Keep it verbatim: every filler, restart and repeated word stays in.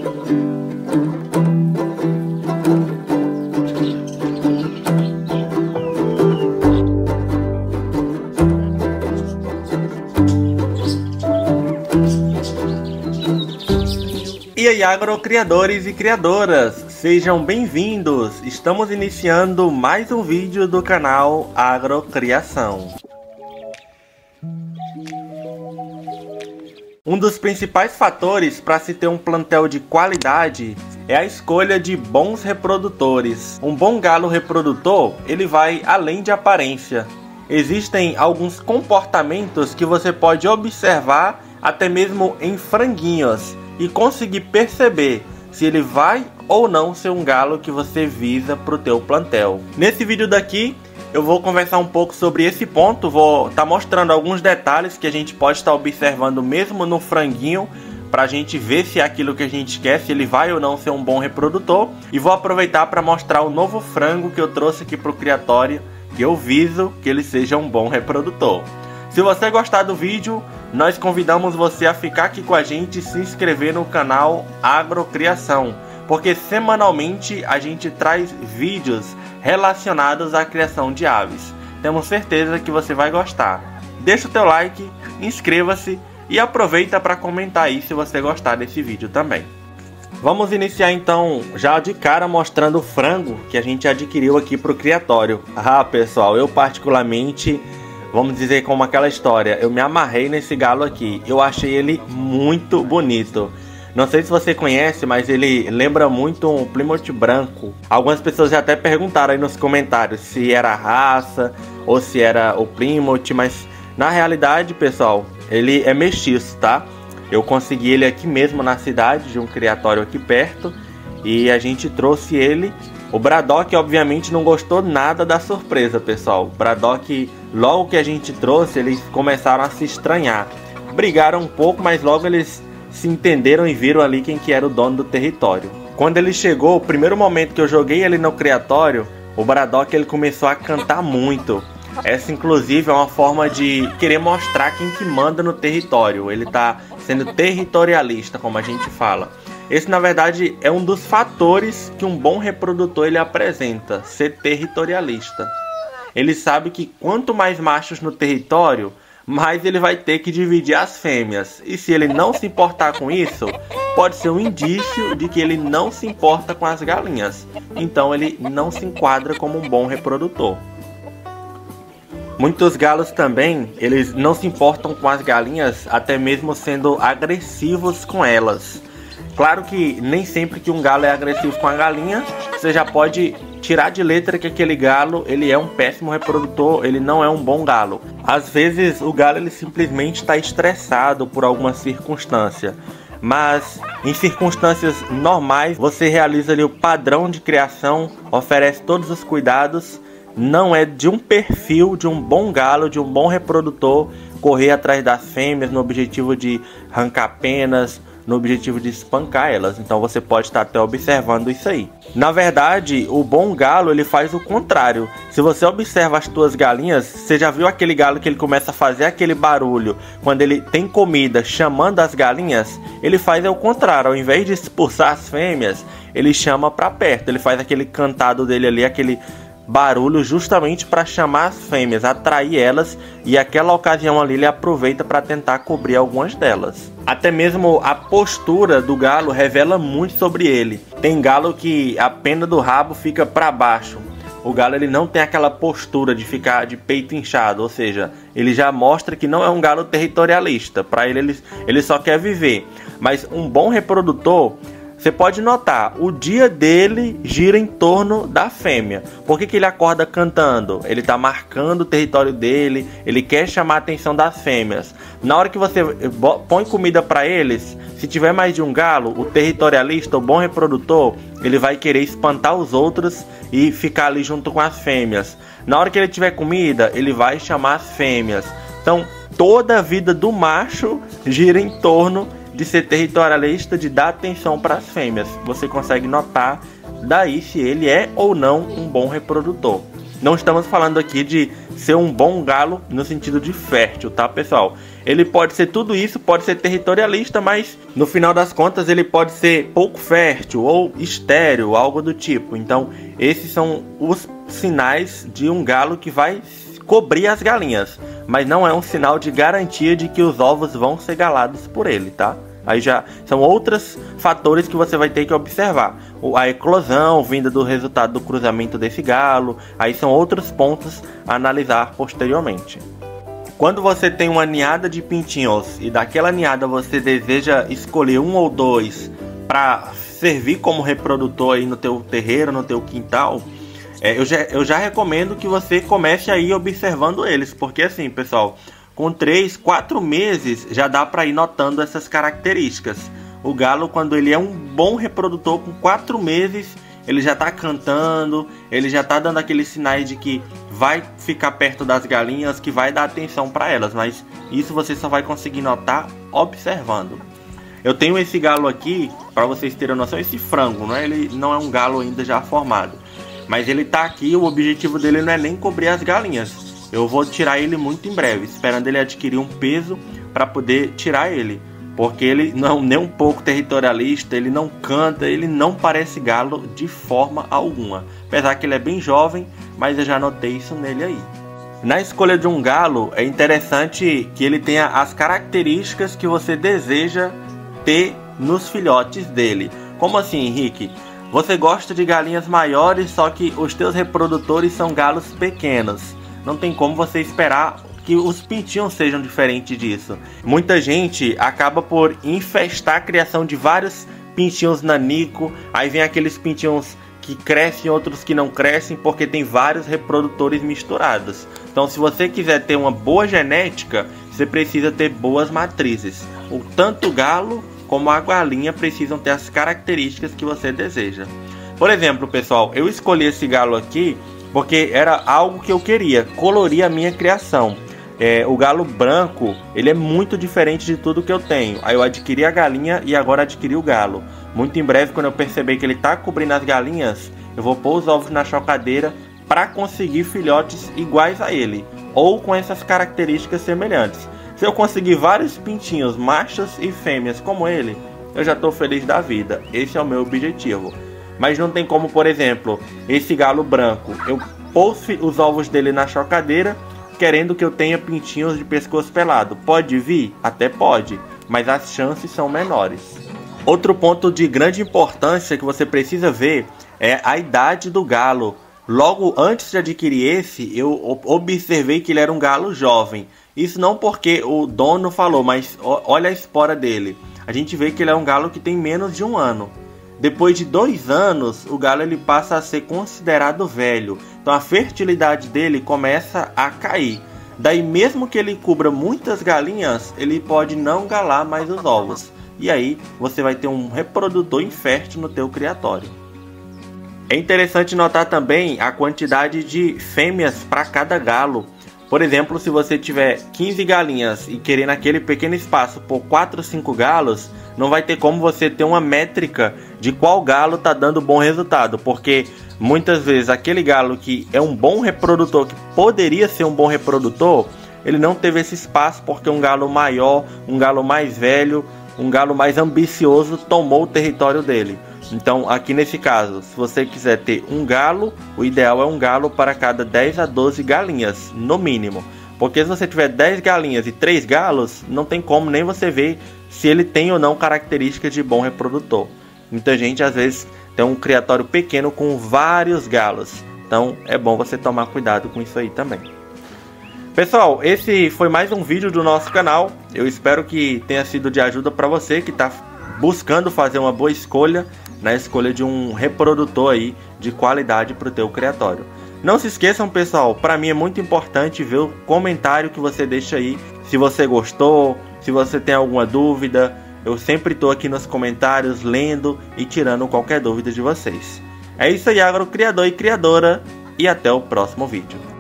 E aí, agrocriadores e criadoras, sejam bem-vindos! Estamos iniciando mais um vídeo do canal Agrocriação. Um dos principais fatores para se ter um plantel de qualidade é a escolha de bons reprodutores. Um bom galo reprodutor, ele vai além de aparência. Existem alguns comportamentos que você pode observar até mesmo em franguinhos e conseguir perceber se ele vai ou não ser um galo que você visa para o teu plantel. Nesse vídeo daqui eu vou conversar um pouco sobre esse ponto, vou estar tá mostrando alguns detalhes que a gente pode estar tá observando mesmo no franguinho, para a gente ver se é aquilo que a gente quer, se ele vai ou não ser um bom reprodutor. E vou aproveitar para mostrar o novo frango que eu trouxe aqui para o criatório, que eu viso que ele seja um bom reprodutor. Se você gostar do vídeo, nós convidamos você a ficar aqui com a gente e se inscrever no canal Agrocriação, porque semanalmente a gente traz vídeos relacionados à criação de aves. Temos certeza que você vai gostar. Deixa o teu like, inscreva-se e aproveita para comentar aí se você gostar desse vídeo também. Vamos iniciar então já de cara mostrando o frango que a gente adquiriu aqui para o criatório. Ah, pessoal, eu particularmente... Vamos dizer como aquela história, eu me amarrei nesse galo aqui, eu achei ele muito bonito. Não sei se você conhece, mas ele lembra muito um Plymouth branco. Algumas pessoas já até perguntaram aí nos comentários se era a raça ou se era o Plymouth, mas na realidade, pessoal, ele é mestiço, tá? Eu consegui ele aqui mesmo na cidade, de um criatório aqui perto, e a gente trouxe ele. O Braddock obviamente não gostou nada da surpresa, pessoal. O Braddock, logo que a gente trouxe, eles começaram a se estranhar. Brigaram um pouco, mas logo eles se entenderam e viram ali quem que era o dono do território. Quando ele chegou, o primeiro momento que eu joguei ele no criatório, o Braddock ele começou a cantar muito. Essa inclusive é uma forma de querer mostrar quem que manda no território. Ele está sendo territorialista, como a gente fala. Esse, na verdade, é um dos fatores que um bom reprodutor ele apresenta, ser territorialista. Ele sabe que quanto mais machos no território, mais ele vai ter que dividir as fêmeas. E se ele não se importar com isso, pode ser um indício de que ele não se importa com as galinhas. Então ele não se enquadra como um bom reprodutor. Muitos galos também, eles não se importam com as galinhas, até mesmo sendo agressivos com elas. Claro que nem sempre que um galo é agressivo com a galinha, você já pode tirar de letra que aquele galo ele é um péssimo reprodutor, ele não é um bom galo. Às vezes o galo ele simplesmente está estressado por alguma circunstância. Mas em circunstâncias normais você realiza ali o padrão de criação, oferece todos os cuidados. Não é de um perfil de um bom galo, de um bom reprodutor, correr atrás das fêmeas no objetivo de arrancar penas, no objetivo de espancar elas. Então você pode estar até observando isso aí. Na verdade, o bom galo ele faz o contrário. Se você observa as tuas galinhas, você já viu aquele galo que ele começa a fazer aquele barulho quando ele tem comida chamando as galinhas? Ele faz o contrário, ao invés de expulsar as fêmeas, ele chama para perto, ele faz aquele cantado dele ali, aquele barulho justamente para chamar as fêmeas, atrair elas, e aquela ocasião ali ele aproveita para tentar cobrir algumas delas. Até mesmo a postura do galo revela muito sobre ele. Tem galo que a pena do rabo fica para baixo. O galo ele não tem aquela postura de ficar de peito inchado, ou seja, ele já mostra que não é um galo territorialista. Para ele, ele, ele só quer viver. Mas um bom reprodutor, você pode notar, o dia dele gira em torno da fêmea. Por que que ele acorda cantando? Ele está marcando o território dele, ele quer chamar a atenção das fêmeas. Na hora que você põe comida para eles, se tiver mais de um galo, o territorialista, o bom reprodutor, ele vai querer espantar os outros e ficar ali junto com as fêmeas. Na hora que ele tiver comida, ele vai chamar as fêmeas. Então, toda a vida do macho gira em torno de ser territorialista, de dar atenção para as fêmeas. Você consegue notar daí se ele é ou não um bom reprodutor. não estamos falando aqui de ser um bom galo no sentido de fértil, tá, pessoal? Ele pode ser tudo isso, pode ser territorialista, mas no final das contas ele pode ser pouco fértil ou estéril, algo do tipo. Então, esses são os sinais de um galo que vai cobrir as galinhas, mas não é um sinal de garantia de que os ovos vão ser galados por ele, tá? Aí já são outros fatores que você vai ter que observar. A eclosão vinda do resultado do cruzamento desse galo. Aí são outros pontos a analisar posteriormente. Quando você tem uma ninhada de pintinhos e daquela ninhada você deseja escolher um ou dois para servir como reprodutor aí no teu terreiro, no teu quintal, é, eu, já, eu já recomendo que você comece aí observando eles. Porque assim, pessoal, com três, quatro meses já dá para ir notando essas características. O galo, quando ele é um bom reprodutor, com quatro meses ele já está cantando, ele já está dando aqueles sinais de que vai ficar perto das galinhas, que vai dar atenção para elas. Mas isso você só vai conseguir notar observando. Eu tenho esse galo aqui, para vocês terem noção, esse frango, não é? Ele não é um galo ainda já formado, mas ele está aqui, o objetivo dele não é nem cobrir as galinhas. Eu vou tirar ele muito em breve, esperando ele adquirir um peso para poder tirar ele. Porque ele não é nem um pouco territorialista, ele não canta, ele não parece galo de forma alguma. Apesar que ele é bem jovem, mas eu já notei isso nele aí. Na escolha de um galo, é interessante que ele tenha as características que você deseja ter nos filhotes dele. Como assim, Henrique? Você gosta de galinhas maiores, só que os teus reprodutores são galos pequenos. Não tem como você esperar que os pintinhos sejam diferentes disso. Muita gente acaba por infestar a criação de vários pintinhos nanico. Aí vem aqueles pintinhos que crescem, outros que não crescem, porque tem vários reprodutores misturados. Então, se você quiser ter uma boa genética, você precisa ter boas matrizes. O tanto o galo como a galinha precisam ter as características que você deseja. Por exemplo, pessoal, eu escolhi esse galo aqui porque era algo que eu queria, colorir a minha criação. É, o galo branco, ele é muito diferente de tudo que eu tenho. Aí eu adquiri a galinha e agora adquiri o galo. Muito em breve, quando eu perceber que ele está cobrindo as galinhas, eu vou pôr os ovos na chocadeira para conseguir filhotes iguais a ele, ou com essas características semelhantes. Se eu conseguir vários pintinhos, machos e fêmeas como ele, eu já estou feliz da vida. Esse é o meu objetivo. Mas não tem como, por exemplo, esse galo branco, eu pôr os ovos dele na chocadeira querendo que eu tenha pintinhos de pescoço pelado. Pode vir? Até pode, mas as chances são menores. Outro ponto de grande importância que você precisa ver é a idade do galo. Logo antes de adquirir esse, eu observei que ele era um galo jovem. Isso não porque o dono falou, mas olha a espora dele. A gente vê que ele é um galo que tem menos de um ano. Depois de dois anos, o galo ele passa a ser considerado velho. Então a fertilidade dele começa a cair. Daí mesmo que ele cubra muitas galinhas, ele pode não galar mais os ovos. E aí você vai ter um reprodutor infértil no teu criatório. É interessante notar também a quantidade de fêmeas para cada galo. Por exemplo, se você tiver quinze galinhas e querer naquele pequeno espaço por quatro ou cinco galos, não vai ter como você ter uma métrica de qual galo está dando bom resultado. Porque muitas vezes aquele galo que é um bom reprodutor, que poderia ser um bom reprodutor, ele não teve esse espaço porque um galo maior, um galo mais velho, um galo mais ambicioso tomou o território dele. Então aqui nesse caso, se você quiser ter um galo, o ideal é um galo para cada dez a doze galinhas, no mínimo. Porque se você tiver dez galinhas e três galos, não tem como nem você ver se ele tem ou não características de bom reprodutor. Muita gente às vezes tem um criatório pequeno com vários galos. Então é bom você tomar cuidado com isso aí também. Pessoal, esse foi mais um vídeo do nosso canal. Eu espero que tenha sido de ajuda para você que está buscando fazer uma boa escolha na escolha de um reprodutor aí de qualidade para o teu criatório. Não se esqueçam, pessoal, para mim é muito importante ver o comentário que você deixa aí, se você gostou, se você tem alguma dúvida. Eu sempre estou aqui nos comentários lendo e tirando qualquer dúvida de vocês. É isso aí, agrocriador e criadora, e até o próximo vídeo.